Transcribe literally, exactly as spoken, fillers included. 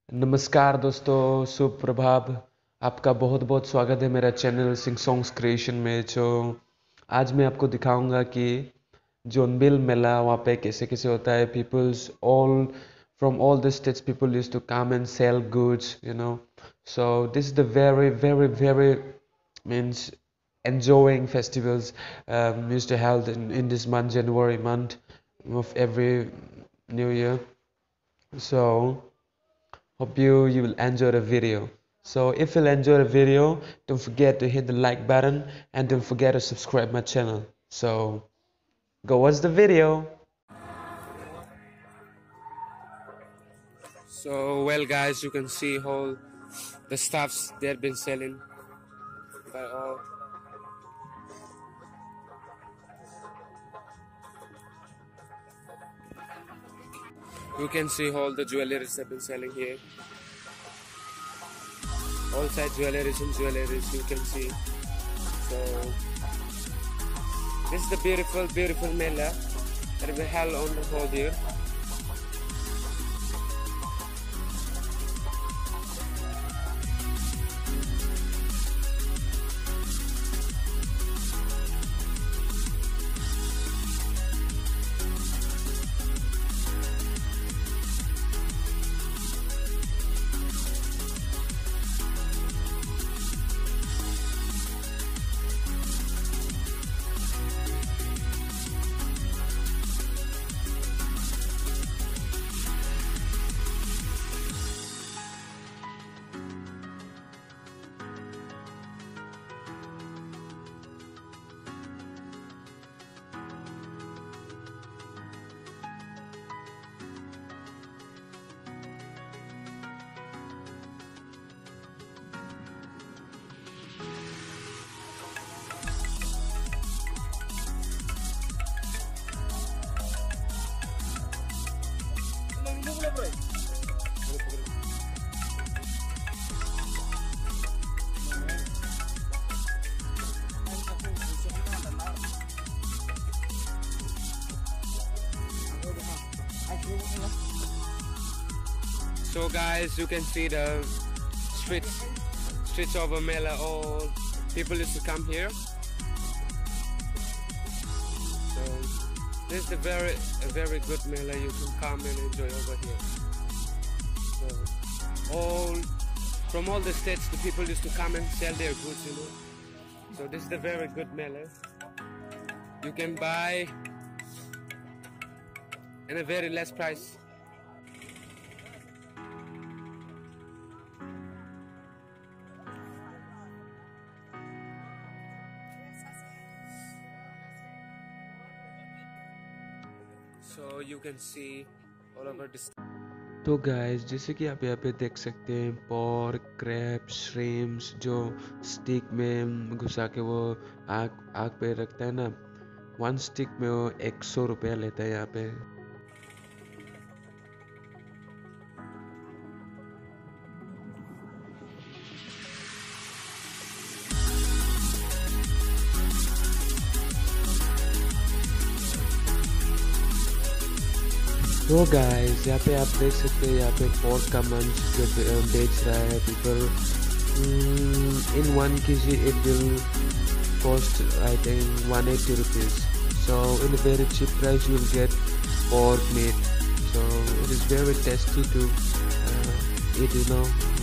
नमस्कार दोस्तों, शुभ प्रभात। आपका बहुत बहुत स्वागत है मेरा चैनल सिंग सॉन्ग्स क्रिएशन में। जो आज मैं आपको दिखाऊंगा कि जोनबिल मेला वहाँ पे कैसे कैसे होता है। Peoples all from all the states people use to come and sell goods, you know. So this is the very very very means enjoying festivals um, used to held in, in this month, January month of every new year. So hope you you will enjoy the video. So if you'll enjoy the video, don't forget to hit the like button and don't forget to subscribe my channel. So go watch the video. So well guys, you can see all the stuffs they've been selling by all. You can see all the jewelries have been selling here. All side jewelries and jewelries you can see. So this is the beautiful beautiful mela that we held on the whole year. So guys, you can see the streets, streets of Mela. All people used to come here. So this is a very, a very good Mela. You can come and enjoy over here. So all from all the states, the people used to come and sell their goods, you know. So this is a very good Mela. You can buy in a very less price. So you can see all over this. तो guys, जैसे कि आप यहाँ पे देख सकते हैं, pork, crab, shrimps जो स्टिक में घुसा के वो आग आग पे रखता है ना, वन स्टिक में वो एक सौ रुपया लेता है यहाँ पे. तो गाइस, यहाँ पे आप देख सकते हैं, यहाँ पे पोर्क का मंच जो बेच रहा है people. In one KG it will cost I think one hundred eighty rupees. So in a very cheap price you will get pork meat. So it is very tasty to uh, eat, you know.